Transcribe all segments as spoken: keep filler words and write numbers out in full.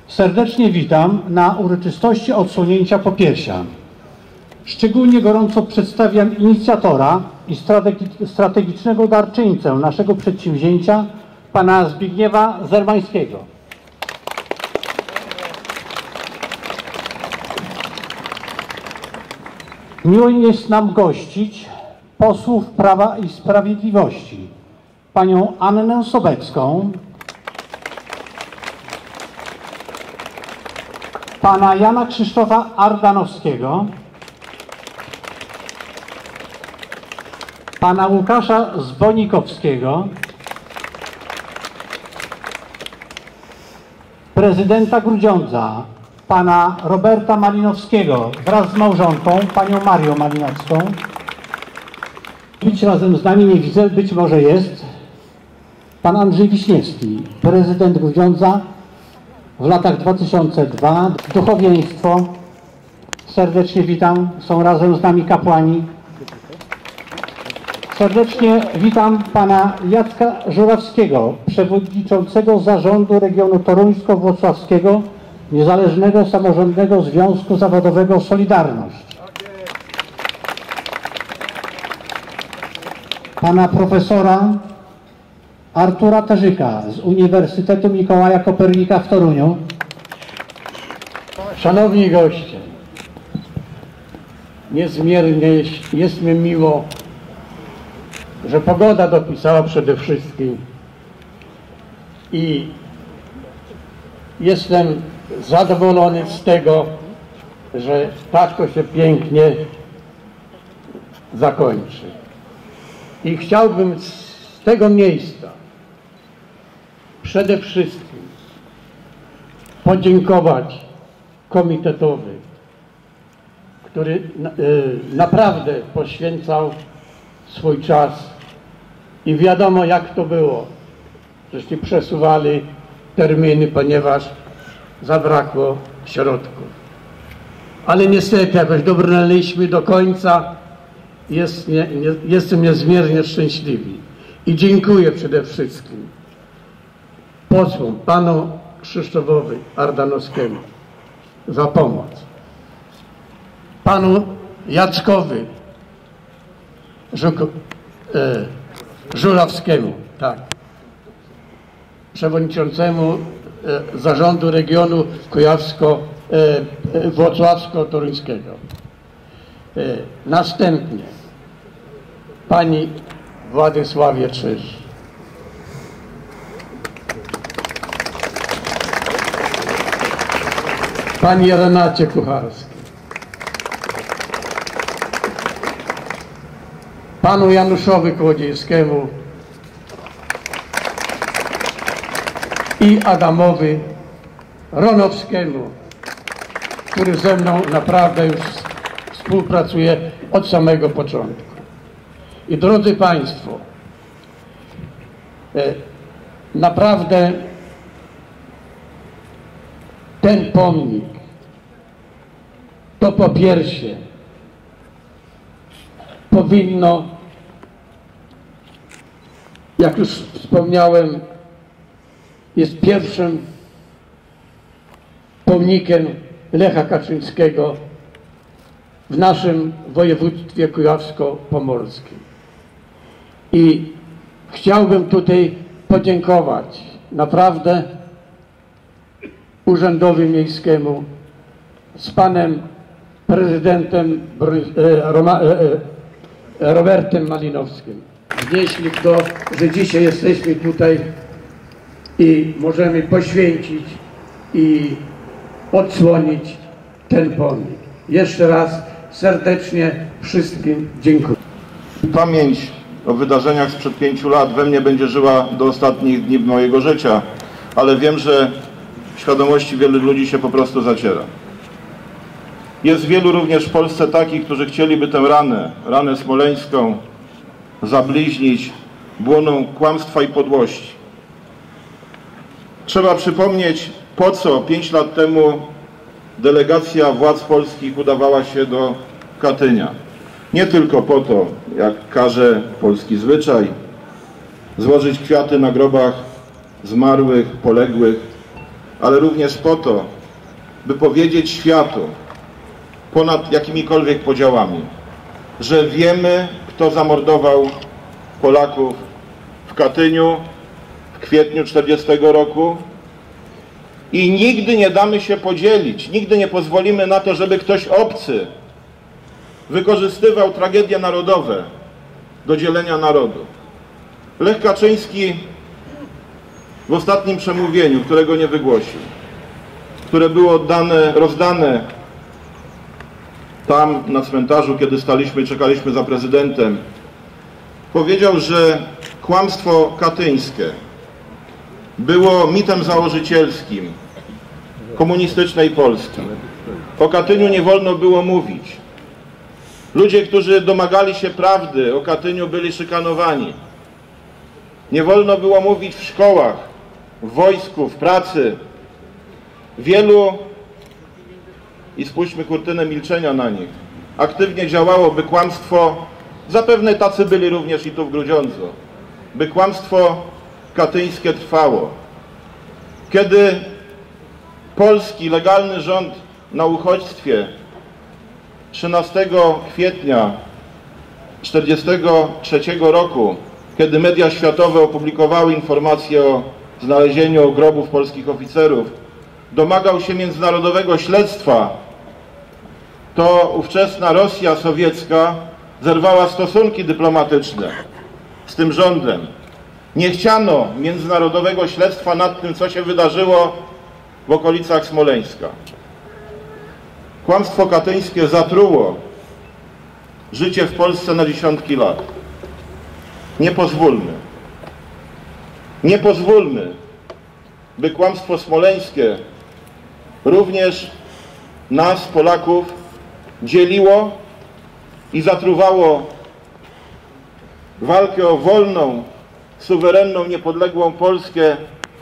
Serdecznie witam na uroczystości odsłonięcia popiersia. Szczególnie gorąco przedstawiam inicjatora i strategicznego darczyńcę naszego przedsięwzięcia, pana Zbigniewa Zermańskiego. Miło jest nam gościć posłów Prawa i Sprawiedliwości, panią Annę Sobecką, pana Jana Krzysztofa Ardanowskiego, pana Łukasza Zbonikowskiego, prezydenta Grudziądza, pana Roberta Malinowskiego wraz z małżonką, panią Marią Malinowską. Być razem z nami, nie widzę, być może jest pan Andrzej Wiśniewski, prezydent Grudziądza w latach dwa tysiące drugi. Duchowieństwo, serdecznie witam, są razem z nami kapłani. Serdecznie witam pana Jacka Żurawskiego, przewodniczącego zarządu regionu toruńsko-włocławskiego Niezależnego Samorządnego Związku Zawodowego Solidarność. Pana profesora Artura Terzyka z Uniwersytetu Mikołaja Kopernika w Toruniu. Szanowni goście, niezmiernie jest mi miło, że pogoda dopisała przede wszystkim i jestem zadowolony z tego, że tak to się pięknie zakończy. I chciałbym z tego miejsca przede wszystkim podziękować komitetowi, który naprawdę poświęcał swój czas i wiadomo, jak to było, żeście przesuwali terminy, ponieważ zabrakło środków. Ale niestety jakoś dobrnęliśmy do końca. Jest, nie, nie, jestem niezmiernie szczęśliwy i dziękuję przede wszystkim posłom, panu Krzysztofowi Ardanowskiemu za pomoc, panu Jackowi Żuko, e, Żurawskiemu, tak, przewodniczącemu e, zarządu regionu kujawsko-włocławsko-toruńskiego. E, e, następnie pani Władysławie Czyż, pani Renacie Kucharskiej, panu Januszowi Kołodziejskiemu i Adamowi Ronowskiemu, który ze mną naprawdę już współpracuje od samego początku. I drodzy Państwo, naprawdę ten pomnik to popiersie powinno, jak już wspomniałem, jest pierwszym pomnikiem Lecha Kaczyńskiego w naszym województwie kujawsko-pomorskim. I chciałbym tutaj podziękować naprawdę Urzędowi Miejskiemu z panem prezydentem Robertem Malinowskim. Wnieśli w to, że dzisiaj jesteśmy tutaj i możemy poświęcić i odsłonić ten pomnik. Jeszcze raz serdecznie wszystkim dziękuję. Pamięć o wydarzeniach sprzed pięciu lat we mnie będzie żyła do ostatnich dni mojego życia, ale wiem, że w świadomości wielu ludzi się po prostu zaciera. Jest wielu również w Polsce takich, którzy chcieliby tę ranę, ranę smoleńską, zabliźnić błoną kłamstwa i podłości. Trzeba przypomnieć, po co pięć lat temu delegacja władz polskich udawała się do Katynia. Nie tylko po to, jak każe polski zwyczaj, złożyć kwiaty na grobach zmarłych, poległych, ale również po to, by powiedzieć światu ponad jakimikolwiek podziałami, że wiemy, kto zamordował Polaków w Katyniu w kwietniu czterdziestego roku i nigdy nie damy się podzielić, nigdy nie pozwolimy na to, żeby ktoś obcy wykorzystywał tragedie narodowe do dzielenia narodu. Lech Kaczyński w ostatnim przemówieniu, którego nie wygłosił, które było oddane, rozdane tam na cmentarzu, kiedy staliśmy i czekaliśmy za prezydentem, powiedział, że kłamstwo katyńskie było mitem założycielskim komunistycznej Polski. O Katyniu nie wolno było mówić. Ludzie, którzy domagali się prawdy o Katyniu, byli szykanowani. Nie wolno było mówić w szkołach, w wojsku, w pracy. Wielu, i spuśćmy kurtynę milczenia na nich, aktywnie działało, by kłamstwo, zapewne tacy byli również i tu w Grudziądzu, by kłamstwo katyńskie trwało. Kiedy polski legalny rząd na uchodźstwie trzynastego kwietnia tysiąc dziewięćset czterdziestego trzeciego roku, kiedy media światowe opublikowały informacje o znalezieniu grobów polskich oficerów, domagał się międzynarodowego śledztwa, to ówczesna Rosja sowiecka zerwała stosunki dyplomatyczne z tym rządem. Nie chciano międzynarodowego śledztwa nad tym, co się wydarzyło w okolicach Smoleńska. Kłamstwo katyńskie zatruło życie w Polsce na dziesiątki lat. Nie pozwólmy. Nie pozwólmy, by kłamstwo smoleńskie również nas, Polaków, dzieliło i zatruwało walkę o wolną, suwerenną, niepodległą Polskę,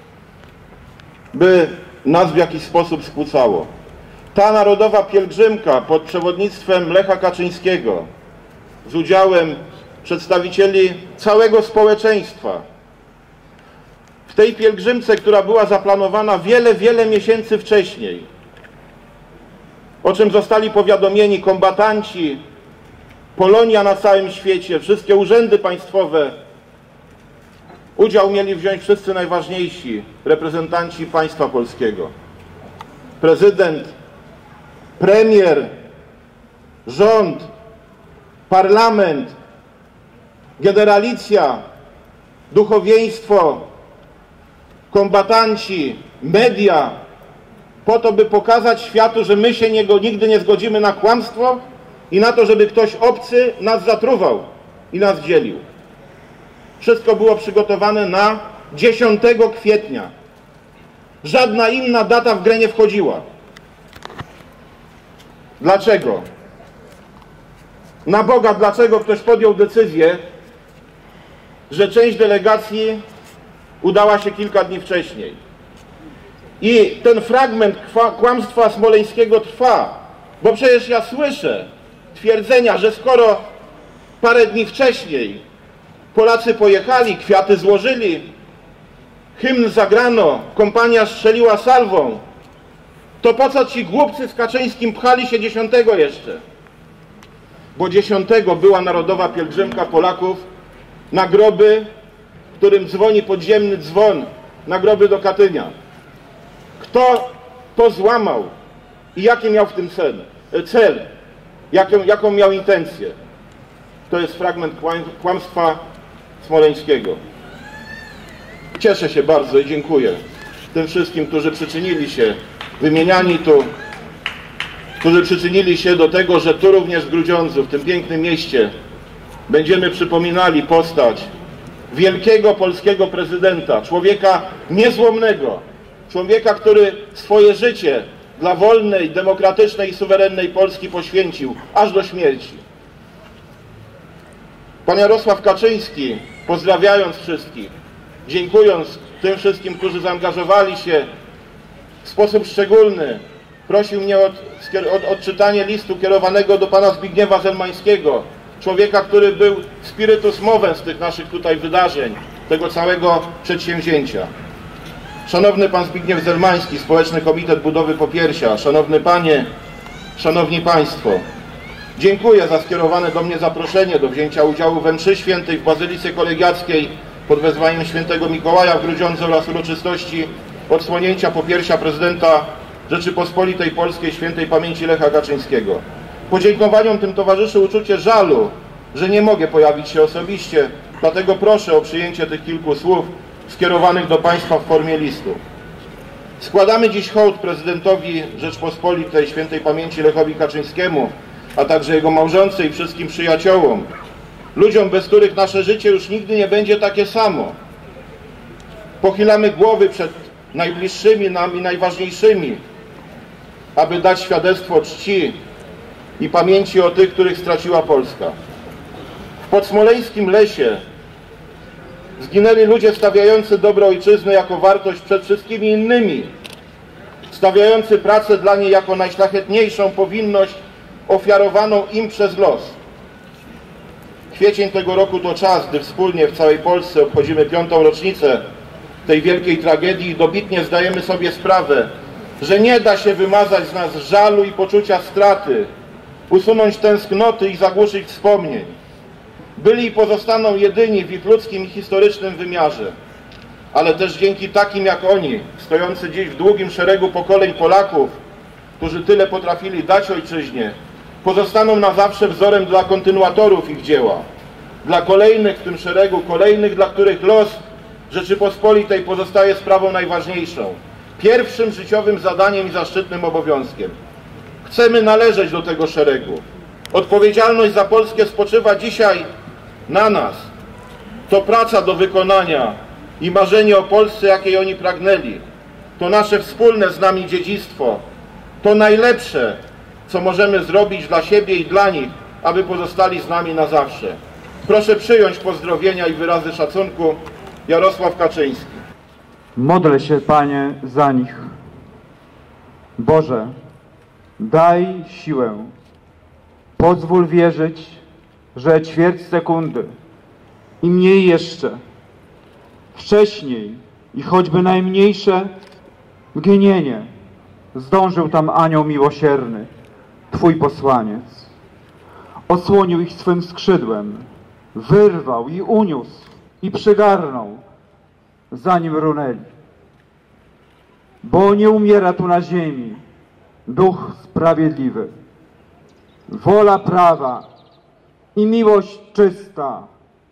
by nas w jakiś sposób skłócało. Ta narodowa pielgrzymka pod przewodnictwem Lecha Kaczyńskiego, z udziałem przedstawicieli całego społeczeństwa, w tej pielgrzymce, która była zaplanowana wiele, wiele miesięcy wcześniej, o czym zostali powiadomieni kombatanci, Polonia na całym świecie, wszystkie urzędy państwowe, udział mieli wziąć wszyscy najważniejsi reprezentanci państwa polskiego. Prezydent, premier, rząd, parlament, generalicja, duchowieństwo, kombatanci, media, po to, by pokazać światu, że my się nie, nigdy nie zgodzimy na kłamstwo i na to, żeby ktoś obcy nas zatruwał i nas dzielił. Wszystko było przygotowane na dziesiątego kwietnia. Żadna inna data w grę nie wchodziła. Dlaczego? Na Boga, dlaczego ktoś podjął decyzję, że część delegacji udała się kilka dni wcześniej? I ten fragment kłamstwa smoleńskiego trwa, bo przecież ja słyszę twierdzenia, że skoro parę dni wcześniej Polacy pojechali, kwiaty złożyli, hymn zagrano, kompania strzeliła salwą, to po co ci głupcy z Kaczyńskim pchali się dziesiątego jeszcze? Bo dziesiątego była narodowa pielgrzymka Polaków na groby, którym dzwoni podziemny dzwon, na groby do Katynia. Kto to złamał i jaki miał w tym cel, cel jaką, jaką miał intencję? To jest fragment kłamstwa smoleńskiego. Cieszę się bardzo i dziękuję tym wszystkim, którzy przyczynili się, wymieniani tu, którzy przyczynili się do tego, że tu również w Grudziądzu, w tym pięknym mieście, będziemy przypominali postać wielkiego polskiego prezydenta, człowieka niezłomnego, człowieka, który swoje życie dla wolnej, demokratycznej i suwerennej Polski poświęcił aż do śmierci. Pan Jarosław Kaczyński, pozdrawiając wszystkich, dziękując tym wszystkim, którzy zaangażowali się w sposób szczególny, prosił mnie o odczytanie listu kierowanego do pana Zbigniewa Zelmańskiego, człowieka, który był spiritus movens tych naszych tutaj wydarzeń, tego całego przedsięwzięcia. Szanowny Pan Zbigniew Zelmański, Społeczny Komitet Budowy Popiersia, Szanowny Panie, Szanowni Państwo, dziękuję za skierowane do mnie zaproszenie do wzięcia udziału we mszy świętej w Bazylice Kolegiackiej pod wezwaniem świętego Mikołaja w Grudziądzu oraz uroczystości odsłonięcia popiersia prezydenta Rzeczypospolitej Polskiej świętej pamięci Lecha Kaczyńskiego. Podziękowaniom tym towarzyszy uczucie żalu, że nie mogę pojawić się osobiście, dlatego proszę o przyjęcie tych kilku słów skierowanych do Państwa w formie listu. Składamy dziś hołd prezydentowi Rzeczpospolitej świętej pamięci Lechowi Kaczyńskiemu, a także jego małżonce i wszystkim przyjaciołom, ludziom, bez których nasze życie już nigdy nie będzie takie samo. Pochylamy głowy przed najbliższymi nam i najważniejszymi, aby dać świadectwo czci i pamięci o tych, których straciła Polska. W podsmoleńskim lesie zginęli ludzie stawiający dobro ojczyzny jako wartość przed wszystkimi innymi, stawiający pracę dla niej jako najszlachetniejszą powinność ofiarowaną im przez los. Kwiecień tego roku to czas, gdy wspólnie w całej Polsce obchodzimy piątą rocznicę tej wielkiej tragedii i dobitnie zdajemy sobie sprawę, że nie da się wymazać z nas żalu i poczucia straty, usunąć tęsknoty i zagłuszyć wspomnień. Byli i pozostaną jedyni w ich ludzkim i historycznym wymiarze, ale też dzięki takim jak oni, stojący dziś w długim szeregu pokoleń Polaków, którzy tyle potrafili dać ojczyźnie, pozostaną na zawsze wzorem dla kontynuatorów ich dzieła, dla kolejnych w tym szeregu, kolejnych, dla których los Rzeczypospolitej pozostaje sprawą najważniejszą, pierwszym życiowym zadaniem i zaszczytnym obowiązkiem. Chcemy należeć do tego szeregu. Odpowiedzialność za Polskę spoczywa dzisiaj na nas. To praca do wykonania i marzenie o Polsce, jakiej oni pragnęli. To nasze wspólne z nami dziedzictwo. To najlepsze, co możemy zrobić dla siebie i dla nich, aby pozostali z nami na zawsze. Proszę przyjąć pozdrowienia i wyrazy szacunku. Jarosław Kaczyński. Modlę się, Panie, za nich. Boże, daj siłę. Pozwól wierzyć, że ćwierć sekundy i mniej jeszcze, wcześniej i choćby najmniejsze mgnienie zdążył tam anioł miłosierny, Twój posłaniec. Osłonił ich swym skrzydłem, wyrwał i uniósł i przygarnął, zanim runęli. Bo nie umiera tu na ziemi duch sprawiedliwy. Wola prawa i miłość czysta.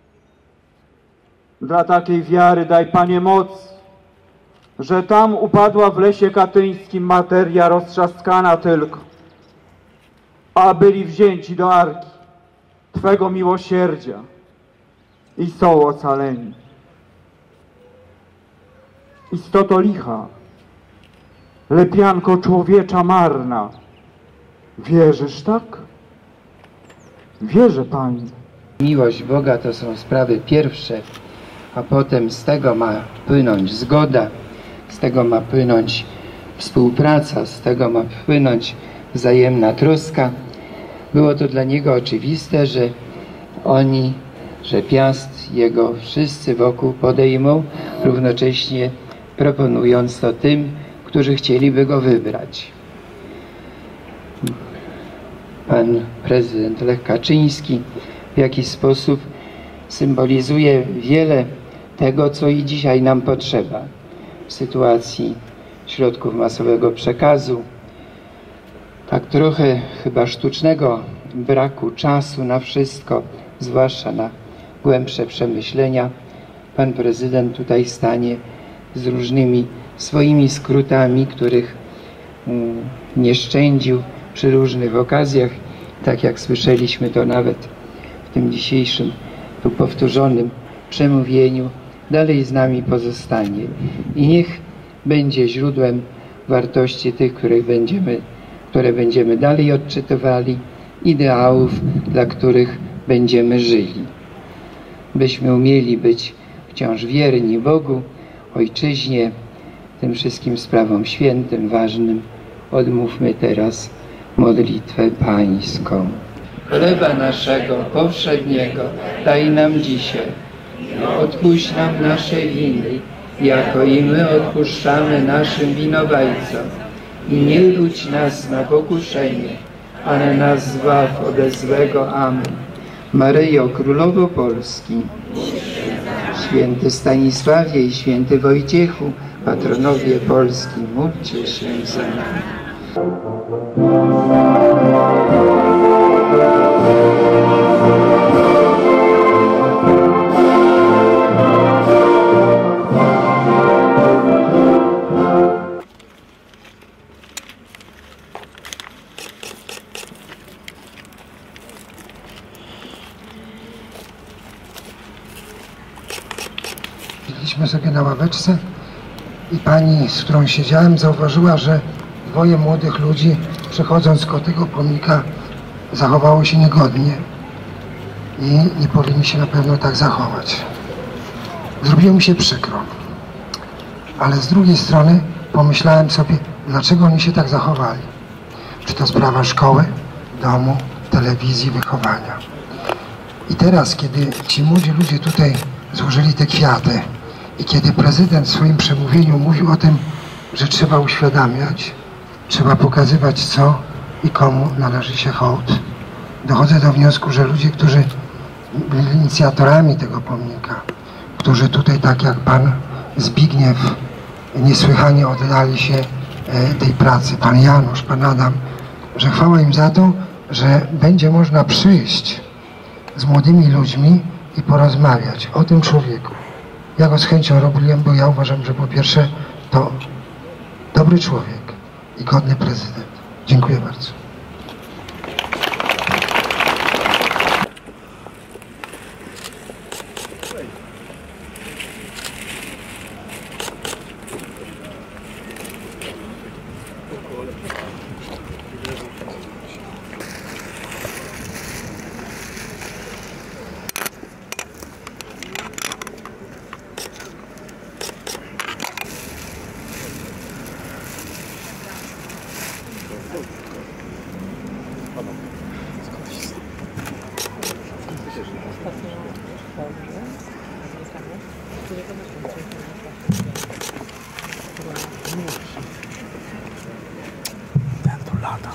Dla takiej wiary daj, Panie, moc, że tam upadła w lesie katyńskim materia roztrzaskana tylko, a byli wzięci do arki Twego miłosierdzia i są ocaleni. Istoto licha, lepianko człowiecza marna, wierzysz tak? Wierzę, Pani. Miłość Boga to są sprawy pierwsze, a potem z tego ma płynąć zgoda, z tego ma płynąć współpraca, z tego ma płynąć wzajemna troska. Było to dla niego oczywiste, że oni, że Piast, jego wszyscy wokół podejmą, równocześnie proponując to tym, którzy chcieliby go wybrać. Pan prezydent Lech Kaczyński w jakiś sposób symbolizuje wiele tego, co i dzisiaj nam potrzeba w sytuacji środków masowego przekazu, tak trochę chyba sztucznego braku czasu na wszystko, zwłaszcza na głębsze przemyślenia. Pan prezydent tutaj stanie z różnymi swoimi skrótami, których mm, nie szczędził przy różnych okazjach, tak jak słyszeliśmy to nawet w tym dzisiejszym tu powtórzonym przemówieniu, dalej z nami pozostanie i niech będzie źródłem wartości tych, których będziemy, które będziemy dalej odczytywali, ideałów, dla których będziemy żyli. Byśmy umieli być wciąż wierni Bogu, Ojczyźnie, tym wszystkim sprawom świętym, ważnym. Odmówmy teraz modlitwę pańską. Chleba naszego powszedniego daj nam dzisiaj. Odpuść nam nasze winy, jako i my odpuszczamy naszym winowajcom. I nie ludź nas na pokuszenie, ale nas zbaw ode złego. Amen. Maryjo, Królowo Polski, święty Stanisławie i święty Wojciechu, patronowie Polski, módlcie się za nami. Siedzieliśmy sobie na ławeczce i pani, z którą siedziałem, zauważyła, że dwoje młodych ludzi, przechodząc koło tego pomnika, zachowało się niegodnie i nie powinni się na pewno tak zachować. Zrobiło mi się przykro, ale z drugiej strony pomyślałem sobie, dlaczego oni się tak zachowali. Czy to sprawa szkoły, domu, telewizji, wychowania. I teraz, kiedy ci młodzi ludzie tutaj złożyli te kwiaty i kiedy prezydent w swoim przemówieniu mówił o tym, że trzeba uświadamiać, trzeba pokazywać, co i komu należy się hołd, dochodzę do wniosku, że ludzie, którzy byli inicjatorami tego pomnika, którzy tutaj, tak jak pan Zbigniew, niesłychanie oddali się tej pracy, pan Janusz, pan Adam, że chwała im za to, że będzie można przyjść z młodymi ludźmi i porozmawiać o tym człowieku. Ja go z chęcią robiłem, bo ja uważam, że po pierwsze to dobry człowiek i godny prezydent. Dziękuję bardzo. Ten tu lata.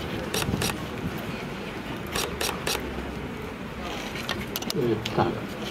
Tak.